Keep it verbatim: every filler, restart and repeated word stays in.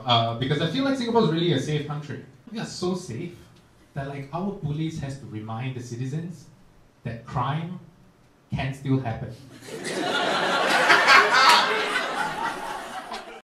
Uh, because I feel like Singapore is really a safe country. We are so safe that like our police has to remind the citizens that crime can still happen.